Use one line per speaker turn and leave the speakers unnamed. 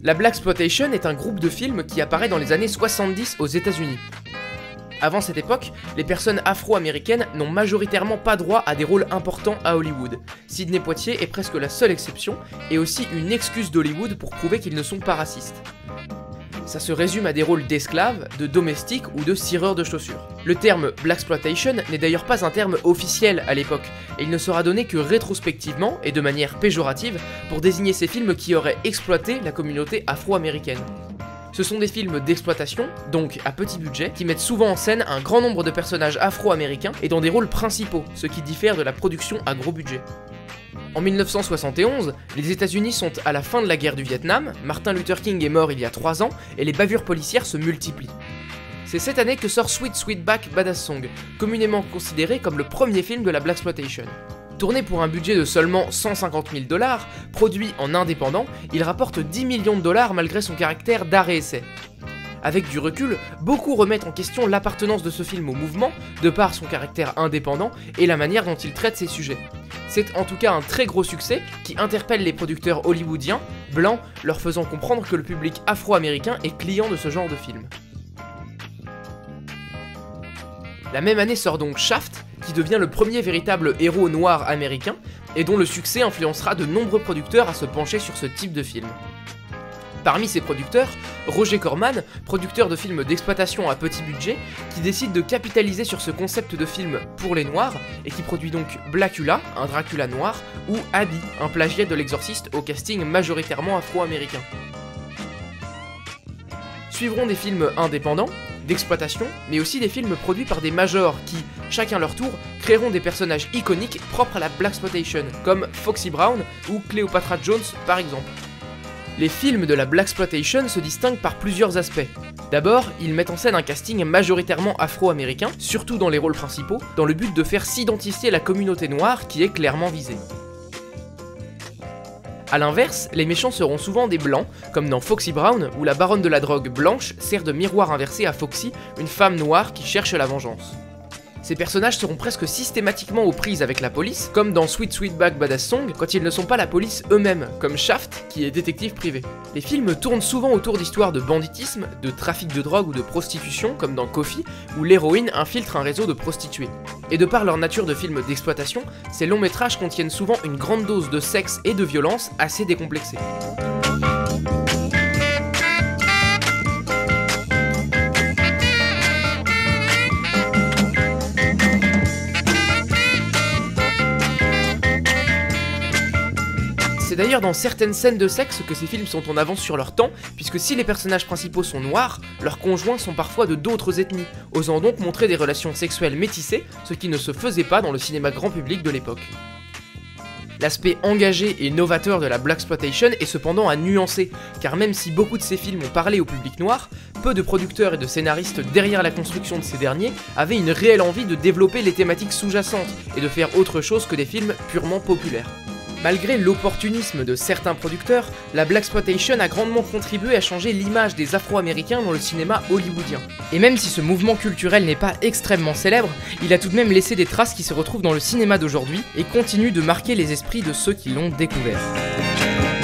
La Blaxploitation est un groupe de films qui apparaît dans les années 70 aux États-Unis. Avant cette époque, les personnes afro-américaines n'ont majoritairement pas droit à des rôles importants à Hollywood. Sidney Poitier est presque la seule exception, et aussi une excuse d'Hollywood pour prouver qu'ils ne sont pas racistes. Ça se résume à des rôles d'esclaves, de domestiques ou de cireurs de chaussures. Le terme Blaxploitation n'est d'ailleurs pas un terme officiel à l'époque, et il ne sera donné que rétrospectivement et de manière péjorative pour désigner ces films qui auraient exploité la communauté afro-américaine. Ce sont des films d'exploitation, donc à petit budget, qui mettent souvent en scène un grand nombre de personnages afro-américains et dans des rôles principaux, ce qui diffère de la production à gros budget. En 1971, les États-Unis sont à la fin de la guerre du Vietnam, Martin Luther King est mort il y a 3 ans, et les bavures policières se multiplient. C'est cette année que sort Sweet Sweetback Badass Song, communément considéré comme le premier film de la Blaxploitation. Tourné pour un budget de seulement 150 000 $, produit en indépendant, il rapporte 10 millions de dollars malgré son caractère d'art et essai. Avec du recul, beaucoup remettent en question l'appartenance de ce film au mouvement, de par son caractère indépendant et la manière dont il traite ses sujets. C'est en tout cas un très gros succès qui interpelle les producteurs hollywoodiens, blancs, leur faisant comprendre que le public afro-américain est client de ce genre de film. La même année sort donc Shaft, qui devient le premier véritable héros noir américain, et dont le succès influencera de nombreux producteurs à se pencher sur ce type de film. Parmi ces producteurs, Roger Corman, producteur de films d'exploitation à petit budget, qui décide de capitaliser sur ce concept de film pour les noirs, et qui produit donc Blackula, un Dracula noir, ou Abby, un plagiat de l'Exorciste au casting majoritairement afro-américain. Suivront des films indépendants, d'exploitation, mais aussi des films produits par des majors qui, chacun leur tour, créeront des personnages iconiques propres à la Blaxploitation, comme Foxy Brown ou Cleopatra Jones par exemple. Les films de la Blaxploitation se distinguent par plusieurs aspects. D'abord, ils mettent en scène un casting majoritairement afro-américain, surtout dans les rôles principaux, dans le but de faire s'identifier la communauté noire qui est clairement visée. A l'inverse, les méchants seront souvent des blancs, comme dans Foxy Brown, où la baronne de la drogue blanche sert de miroir inversé à Foxy, une femme noire qui cherche la vengeance. Ces personnages seront presque systématiquement aux prises avec la police, comme dans Sweet Sweetback Badass Song, quand ils ne sont pas la police eux-mêmes, comme Shaft, qui est détective privé. Les films tournent souvent autour d'histoires de banditisme, de trafic de drogue ou de prostitution, comme dans Coffy, où l'héroïne infiltre un réseau de prostituées. Et de par leur nature de films d'exploitation, ces longs métrages contiennent souvent une grande dose de sexe et de violence assez décomplexée. C'est d'ailleurs dans certaines scènes de sexe que ces films sont en avance sur leur temps, puisque si les personnages principaux sont noirs, leurs conjoints sont parfois de d'autres ethnies, osant donc montrer des relations sexuelles métissées, ce qui ne se faisait pas dans le cinéma grand public de l'époque. L'aspect engagé et novateur de la Blaxploitation est cependant à nuancer, car même si beaucoup de ces films ont parlé au public noir, peu de producteurs et de scénaristes derrière la construction de ces derniers avaient une réelle envie de développer les thématiques sous-jacentes et de faire autre chose que des films purement populaires. Malgré l'opportunisme de certains producteurs, la Blaxploitation a grandement contribué à changer l'image des Afro-Américains dans le cinéma hollywoodien. Et même si ce mouvement culturel n'est pas extrêmement célèbre, il a tout de même laissé des traces qui se retrouvent dans le cinéma d'aujourd'hui et continue de marquer les esprits de ceux qui l'ont découvert.